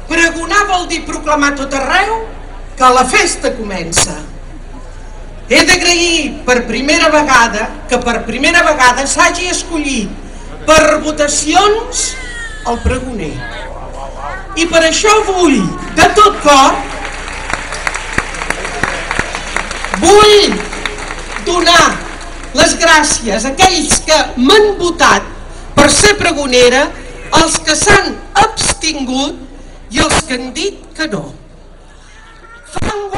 Pregonar vol dir proclamar tot arreu que la festa comença. He d'agrair per primera vegada s'hagi escollit per votacions el pregoner. I per això vull, de tot cor, donar les gràcies a aquells que m'han votat per ser pregonera, als que s'han abstingut i els que han dit que no. Fa un